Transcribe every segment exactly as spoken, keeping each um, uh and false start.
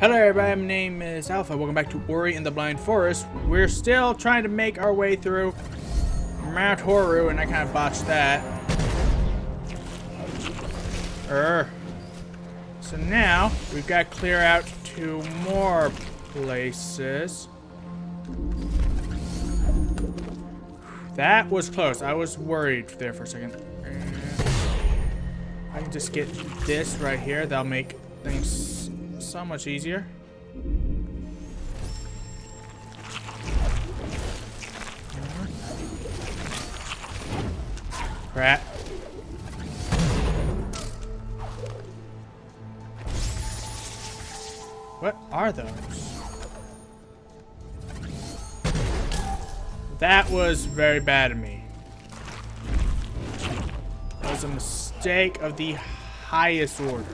Hello everybody, my name is Alpha. Welcome back to Ori and the Blind Forest. We're still trying to make our way through Mount Horu, and I kind of botched that. Er. So now, we've got to clear out two more places. That was close. I was worried there for a second. I can just get this right here. That'll make things so much easier. Crap. What are those? That was very bad of me. That was a mistake of the highest order.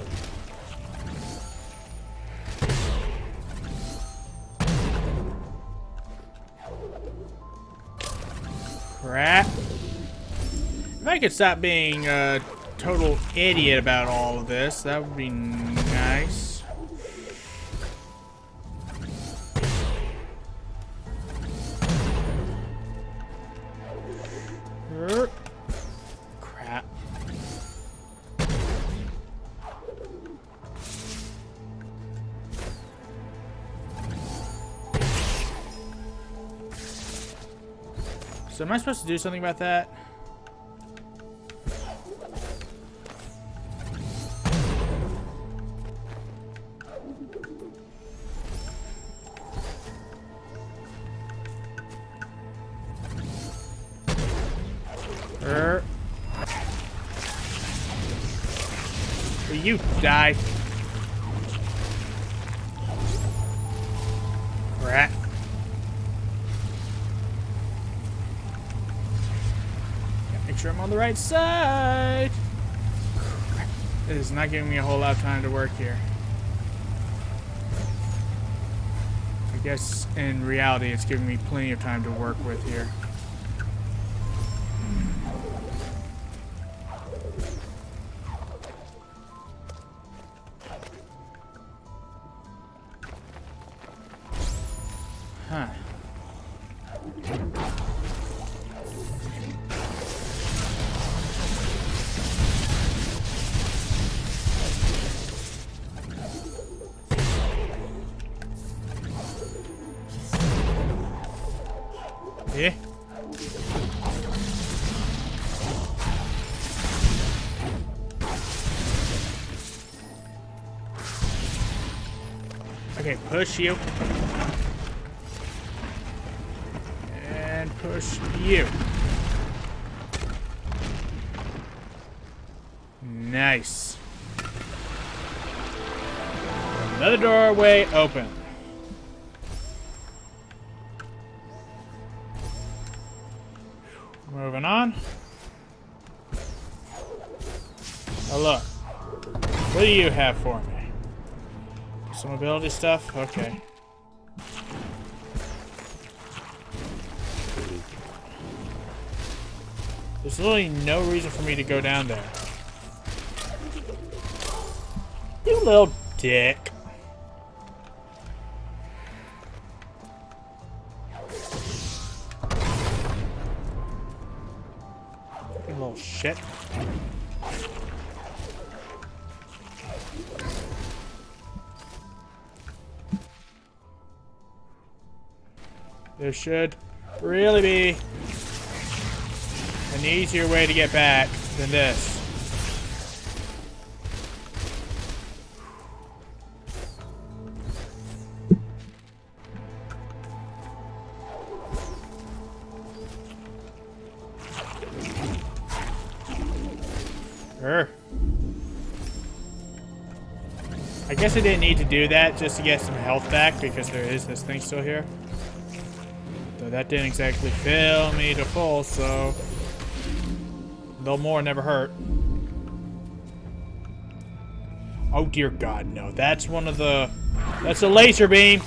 Crap. If I could stop being a total idiot about all of this, that would be nice. Er, crap. So am I supposed to do something about that? Er. Will you die? Crap. Make sure I'm on the right side. Crap. This is not giving me a whole lot of time to work here. I guess in reality it's giving me plenty of time to work with here. Huh. Yeah. Okay, push you. And push you. Nice. Another doorway open. Moving on. Oh, look. What do you have for me? Some ability stuff? Okay. There's literally no reason for me to go down there. You little dick. You little shit. There should really be an easier way to get back than this. Er. I guess I didn't need to do that just to get some health back because there is this thing still here. Though that didn't exactly fill me to full, so no more never hurt. Oh dear God, no. That's one of the... That's a laser beam.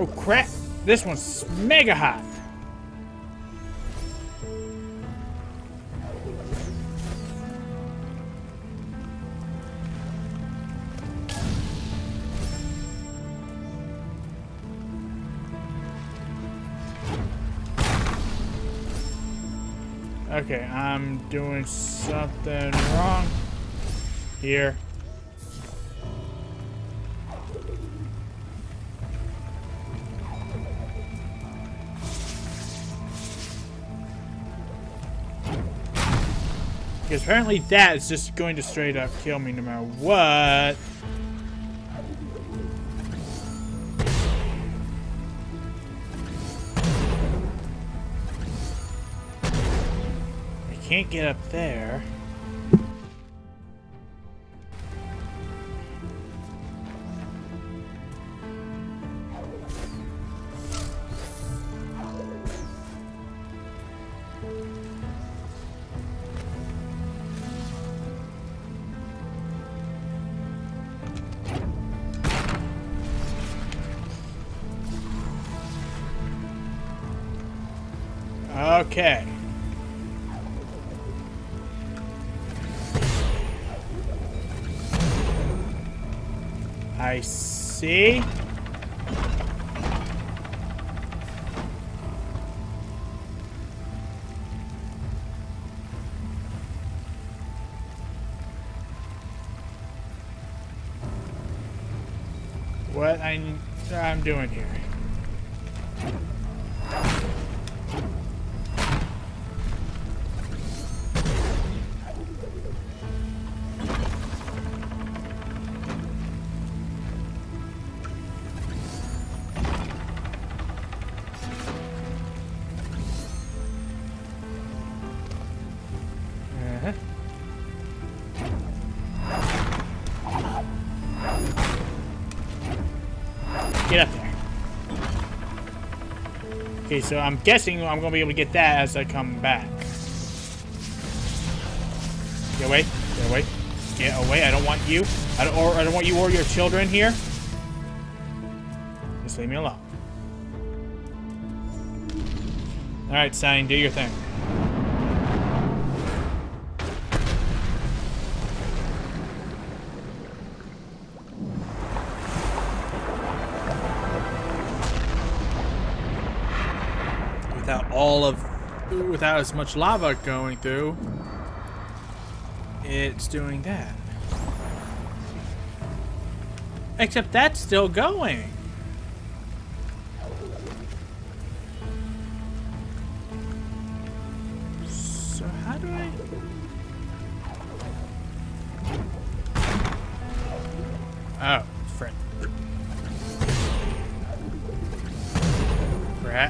Oh crap! This one's mega hot. Okay, I'm doing something wrong here. Because apparently that is just going to straight up kill me no matter what. I can't get up there. Okay. I see. What I, I'm doing here. Get up there. Okay, so I'm guessing I'm gonna be able to get that as I come back. Get away! Get away! Get away! I don't want you. I don't. Or I don't want you or your children here. Just leave me alone. All right, Sign. Do your thing. Without all of, without as much lava going through, it's doing that. Except that's still going. So how do I? Oh, frick. Rat.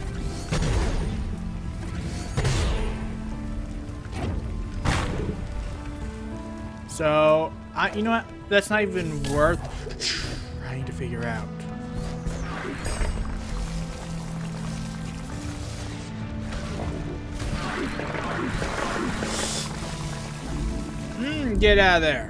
So, I, you know what? That's not even worth trying to figure out. Mm, get out of there.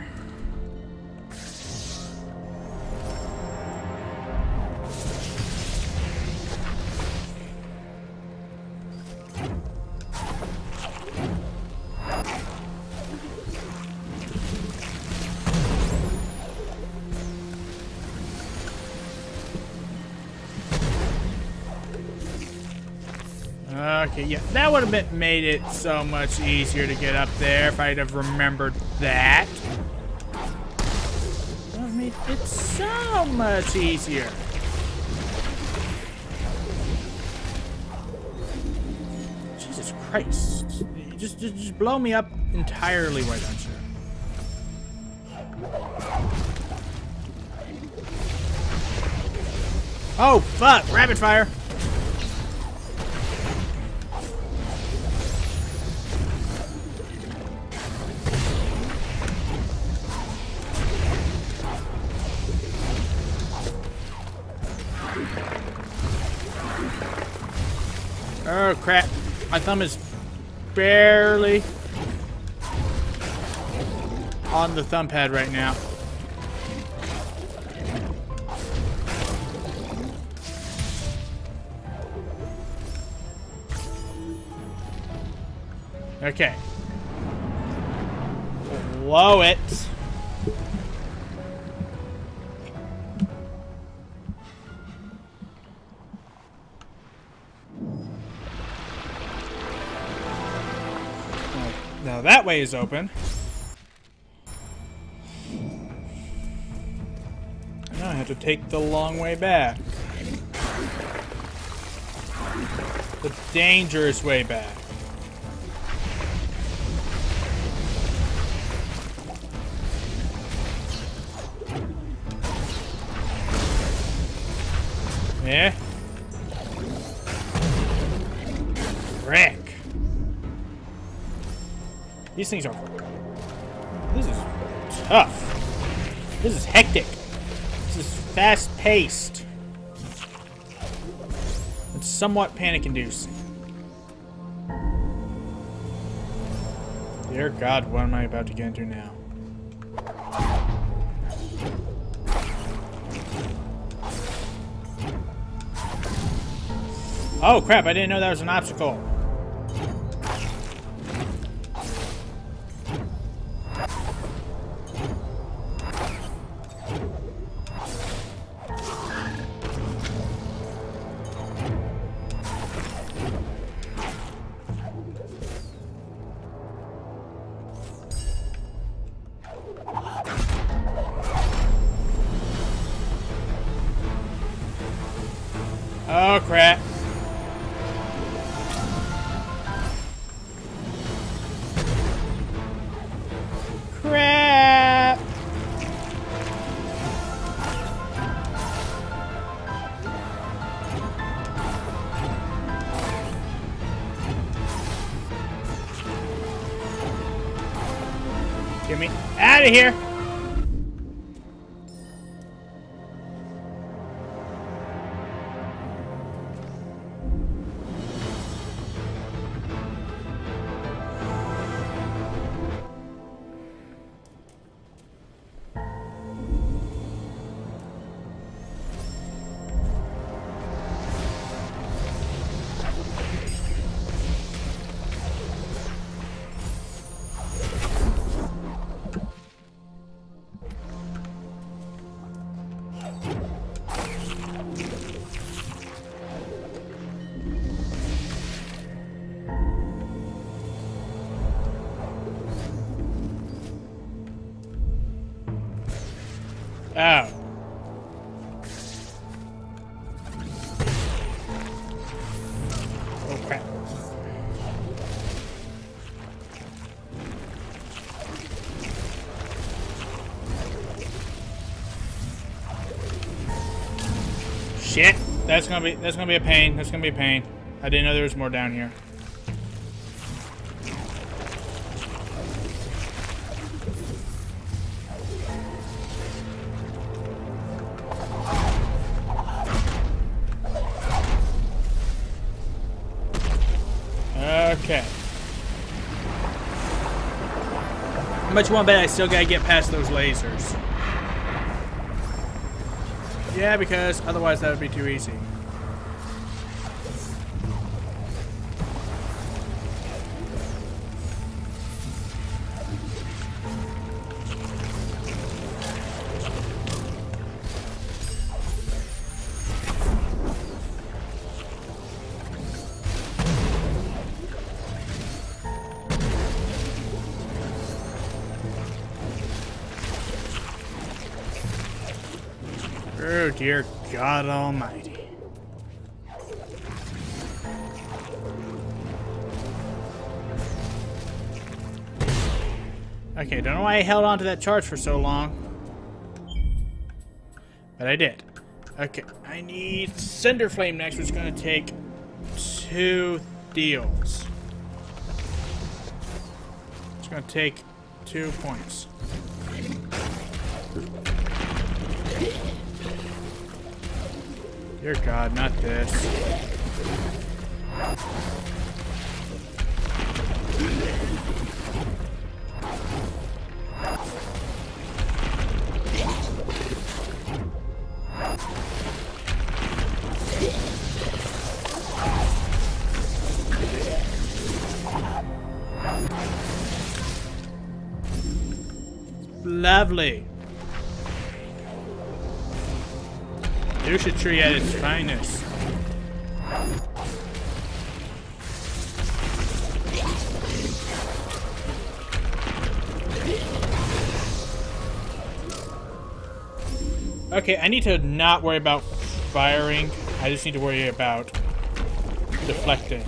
Okay, yeah, that would have been, made it so much easier to get up there if I'd have remembered that. That would have made it so much easier. Jesus Christ. Just, just, just blow me up entirely, why don't you? Oh, fuck! Rapid fire! Oh crap, my thumb is barely on the thumb pad right now. Okay. Blow it. Now that way is open. Now I have to take the long way back. The dangerous way back. Yeah. Frick. These things are... This is tough. This is hectic. This is fast-paced. It's somewhat panic-inducing. Dear God, what am I about to get into now? Oh crap, I didn't know that was an obstacle. Oh crap. Crap. Get me out of here. Oh. Oh crap. Shit. That's gonna be that's gonna be a pain. That's gonna be a pain. I didn't know there was more down here. Okay. How much you want to bet I still gotta get past those lasers? Yeah, because otherwise that would be too easy. Oh, dear God Almighty. Okay, don't know why I held on to that charge for so long. But I did. Okay, I need Cinder Flame next, which is going to take two deals. It's going to take two points. Dear God, not this. Lovely. Fuchsia tree at its finest. Okay, I need to not worry about firing. I just need to worry about deflecting.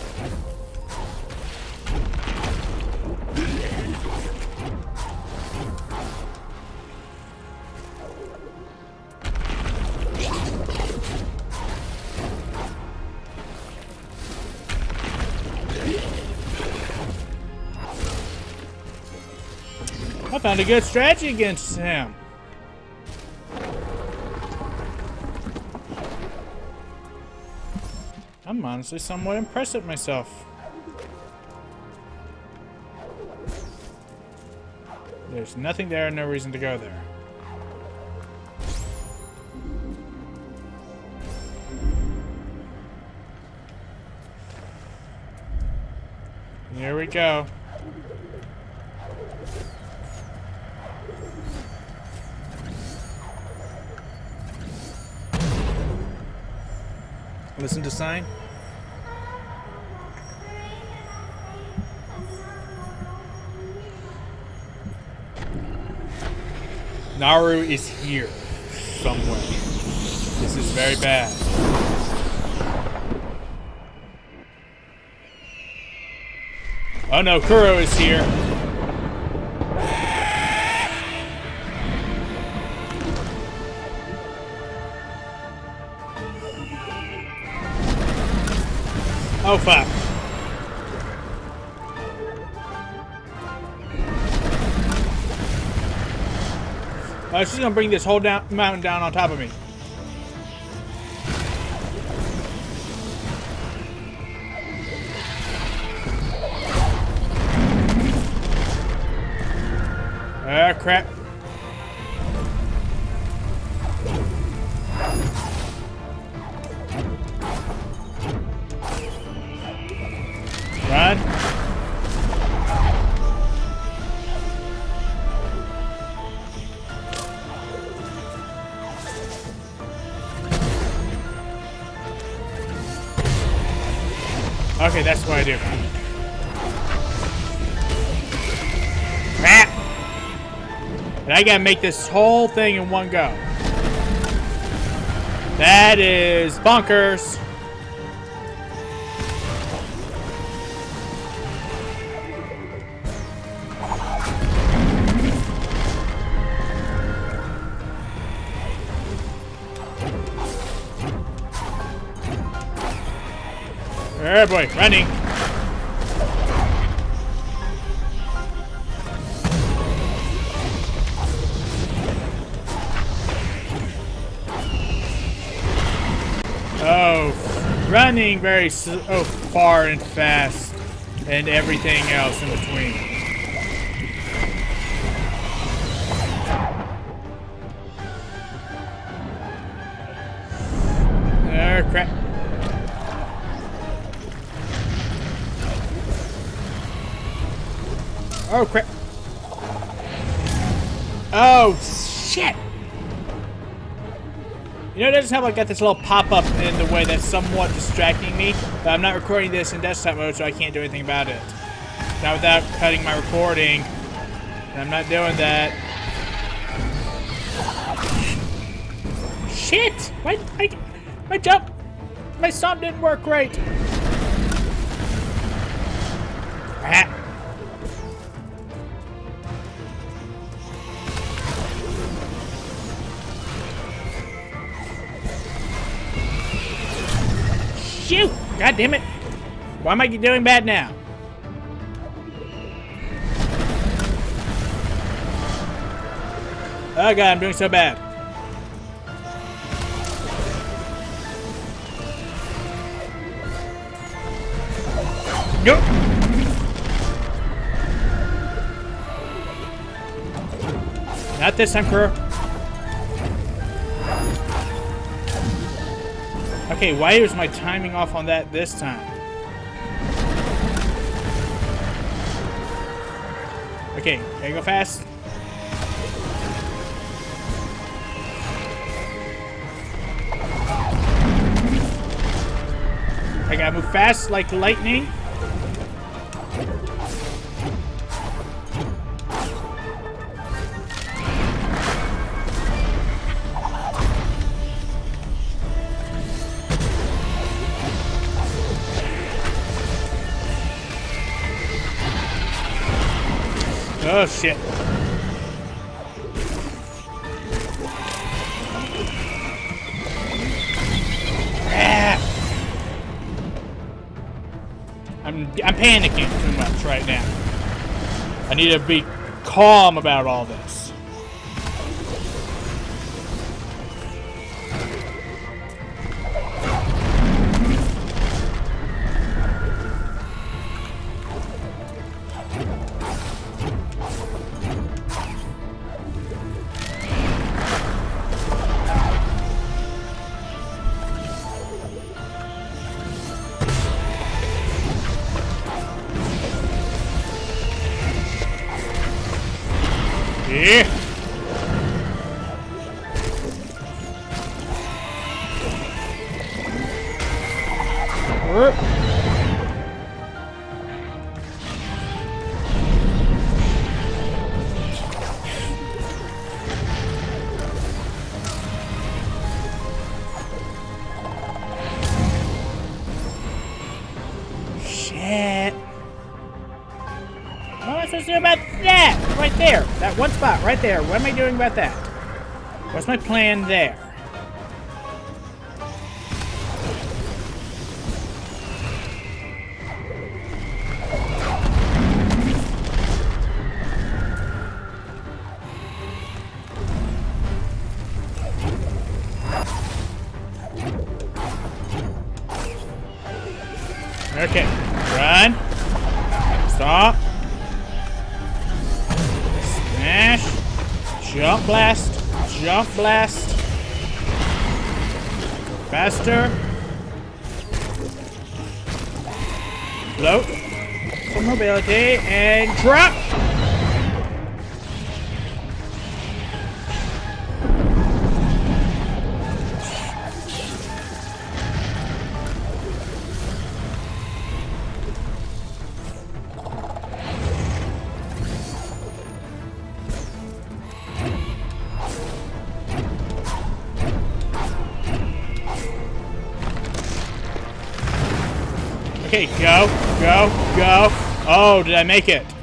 I found a good strategy against him. I'm honestly somewhat impressed with myself. There's nothing there, no reason to go there. Here we go. Listen to sign. Naru is here somewhere. This is very bad. Oh no, Kuro is here. Oh fuck. Uh, she's gonna bring this whole down mountain down on top of me. Ah, uh, crap. Run. Okay, that's what I do. Crap! And I gotta make this whole thing in one go. That is bonkers. Oh boy, running. Oh, running very so oh, far and fast, and everything else in between. Oh crap. Oh crap. Oh shit. You know, it doesn't help I got this little pop-up in the way that's somewhat distracting me, but I'm not recording this in desktop mode, so I can't do anything about it. Not without cutting my recording. And I'm not doing that. Shit! My, my, my jump, my stomp didn't work right. Ah. Shoot! God damn it! Why am I doing bad now? Oh god, I'm doing so bad. Nope. Not this time, Kuro. Okay, why was my timing off on that this time? Okay, gotta go fast. I gotta move fast like lightning. Oh shit. I'm, I'm panicking too much right now. I need to be calm about all this. Yeah. Shit. What am I supposed to do about that? Right there. That one spot right there. What am I doing about that? What's my plan there? Okay. Run. Stop. Smash. Jump blast. Jump blast. Faster. Float. For mobility. And drop. Okay, go, go, go. Oh, did I make it?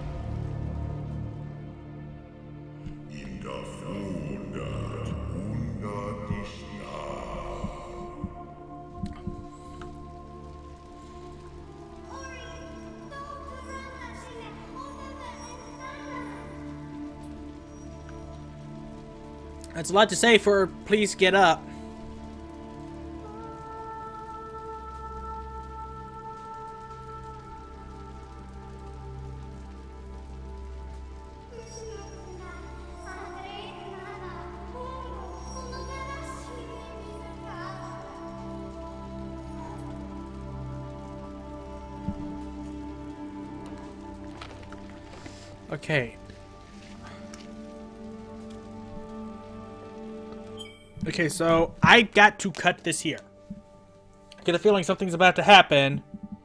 That's a lot to say for please get up. Okay. Okay, so I got to cut this here. I get a feeling something's about to happen.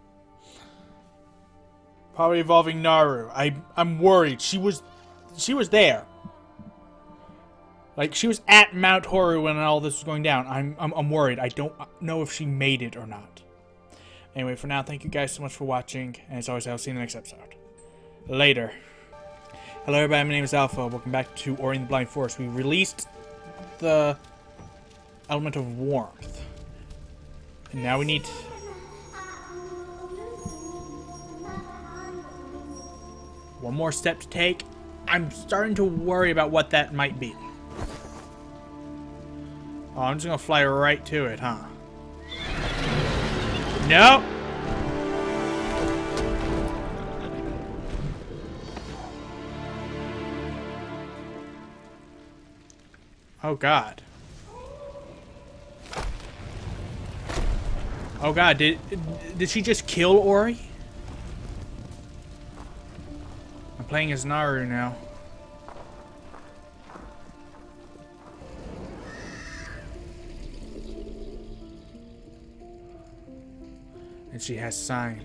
Probably involving Naru. I I'm worried. She was she was there. Like she was at Mount Horu when all this was going down. I'm I'm I'm worried. I don't know if she made it or not. Anyway, for now, thank you guys so much for watching, and as always, I'll see you in the next episode. Later. Hello everybody, my name is Alpha. Welcome back to Ori and the Blind Forest. We released the element of warmth. And now we need one more step to take. I'm starting to worry about what that might be. Oh, I'm just gonna fly right to it, huh? No! Oh god. Oh god, did did she just kill Ori? I'm playing as Naru now. And she has sign.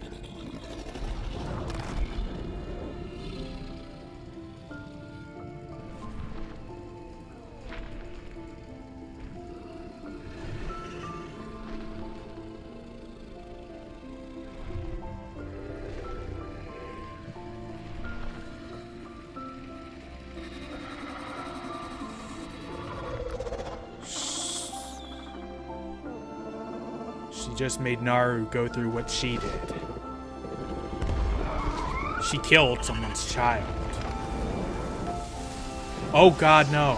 She just made Naru go through what she did. She killed someone's child. Oh God, no.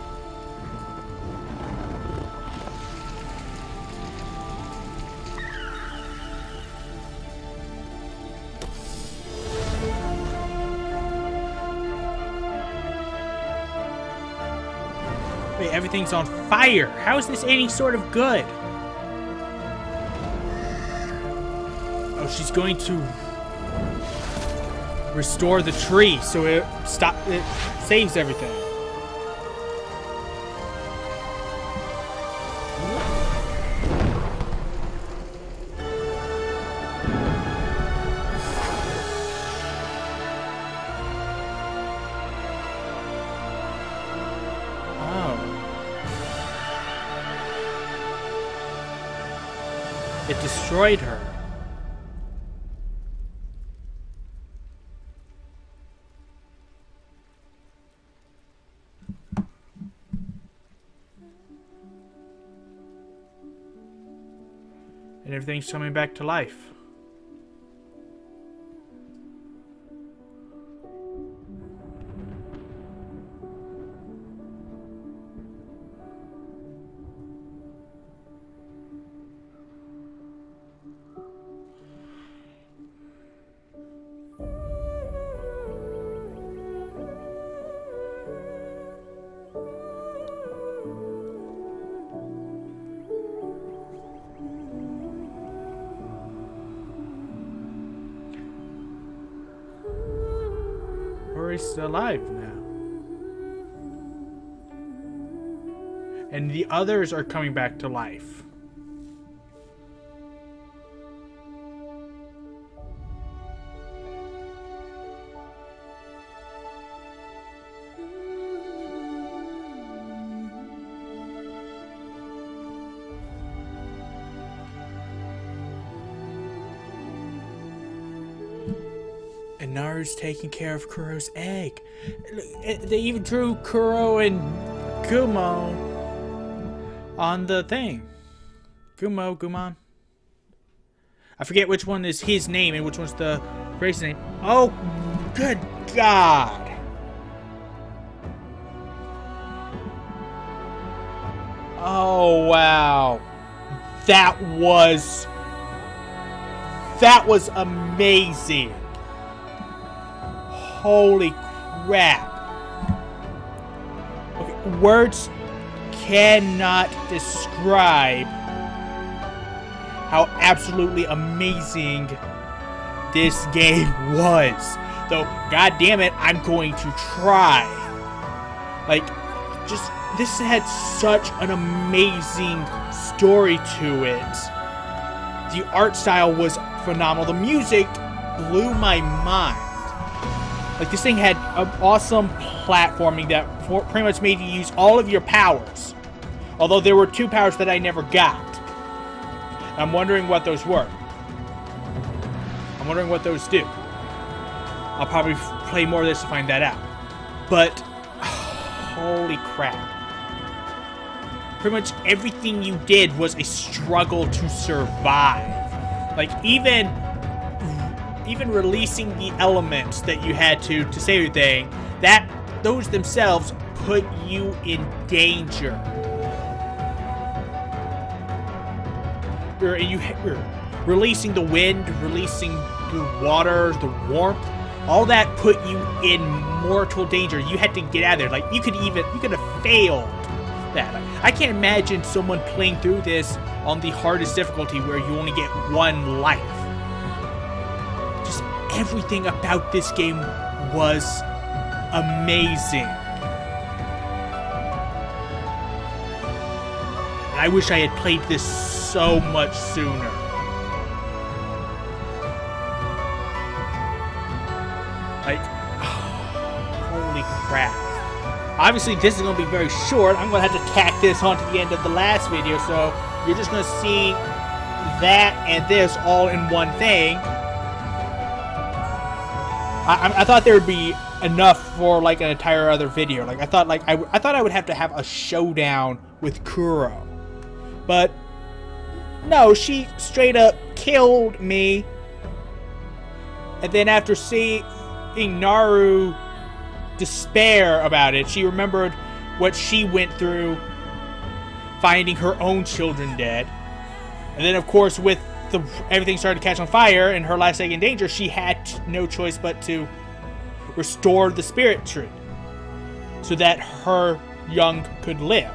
Wait, everything's on fire. How is this any sort of good? She's going to restore the tree so it stop it saves everything. Oh. It destroyed her. And everything's coming back to life. He's alive now. And the others are coming back to life. And Naru's taking care of Kuro's egg. They even drew Kuro and Gumo on the thing. Gumo, Gumon. I forget which one is his name and which one's the race name. Oh, good God. Oh, wow. That was... That was amazing. Holy crap. Okay, words cannot describe how absolutely amazing this game was. Though, god damn it, I'm going to try. Like, just, this had such an amazing story to it. The art style was phenomenal. The music blew my mind. Like, this thing had an awesome platforming that pretty much made you use all of your powers. Although there were two powers that I never got. I'm wondering what those were. I'm wondering what those do. I'll probably play more of this to find that out. But, holy crap. Pretty much everything you did was a struggle to survive. Like, even... Even releasing the elements that you had to to save everything, that those themselves put you in danger. Or you or releasing the wind, releasing the water, the warmth, all that put you in mortal danger. You had to get out of there. Like, you could even you could have failed that. Like, I can't imagine someone playing through this on the hardest difficulty where you only get one life. everything about this game was amazing. I wish I had played this so much sooner. Like, holy crap. Obviously, this is going to be very short. I'm going to have to tack this onto the end of the last video, so you're just going to see that and this all in one thing. I, I thought there would be enough for like an entire other video. Like I thought, like I, I thought I would have to have a showdown with Kuro, but no, she straight up killed me. And then after seeing Naru despair about it, she remembered what she went through finding her own children dead. And then, of course, with the everything started to catch on fire and her last egg in danger, she had no choice but to restore the spirit tree so that her young could live.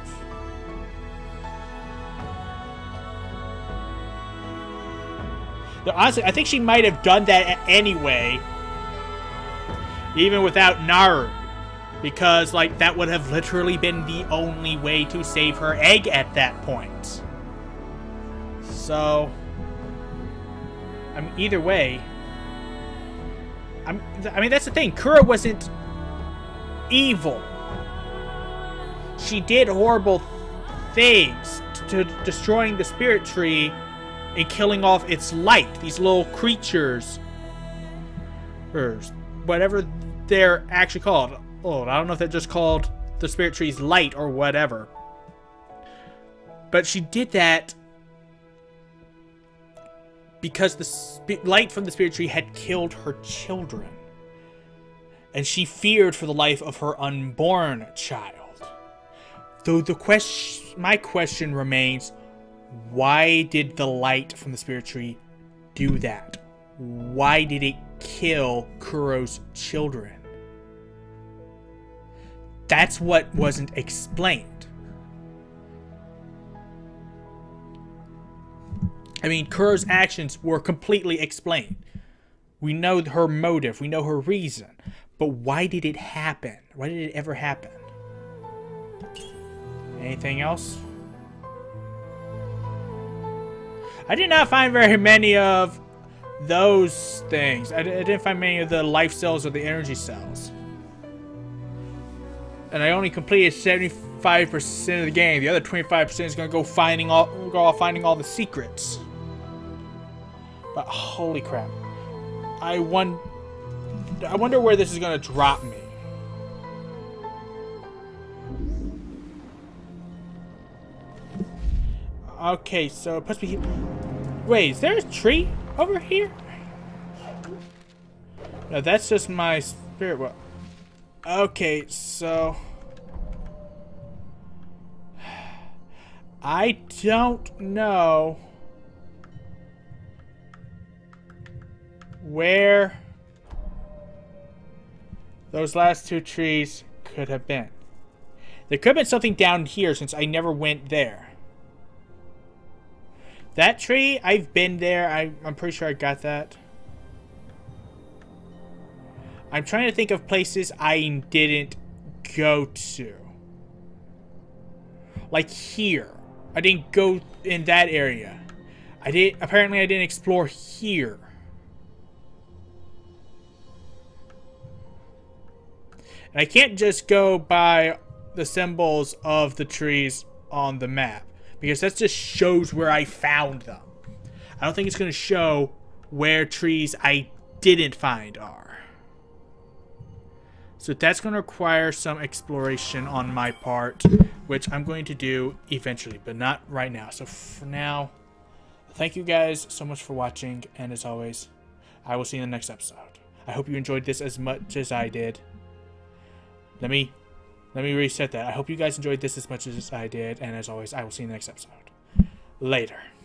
Now, honestly, I think she might have done that anyway, even without Naru, because like that would have literally been the only way to save her egg at that point. So, I mean, either way, I'm, I mean, that's the thing. Kuro wasn't evil. She did horrible things to, to destroying the spirit tree and killing off its light. These little creatures, or whatever they're actually called. Oh, I don't know if they're just called the spirit tree's light or whatever. But she did that because the light from the spirit tree had killed her children. And she feared for the life of her unborn child. Though the question, my question remains, why did the light from the spirit tree do that? Why did it kill Kuro's children? That's what wasn't explained. I mean, Kuro's actions were completely explained. We know her motive, we know her reason. But why did it happen? Why did it ever happen? Anything else? I did not find very many of those things. I, I didn't find many of the life cells or the energy cells. And I only completed seventy-five percent of the game. The other twenty-five percent is going to go finding all, go off finding all the secrets. But holy crap. I won I wonder where this is going to drop me. Okay, so it puts me here. Wait, is there a tree over here? No, that's just my spirit world. Okay, so I don't know where those last two trees could have been. There could have been something down here since I never went there. That tree, I've been there. I, I'm pretty sure I got that. I'm trying to think of places I didn't go to. Like here. I didn't go in that area. I did. Apparently I didn't explore here. And I can't just go by the symbols of the trees on the map, because that just shows where I found them. I don't think it's going to show where trees I didn't find are. So that's going to require some exploration on my part, which I'm going to do eventually, but not right now. So for now, thank you guys so much for watching, and as always, I will see you in the next episode. I hope you enjoyed this as much as I did. Let me, let me reset that. I hope you guys enjoyed this as much as I did, and as always, I will see you in the next episode. Later.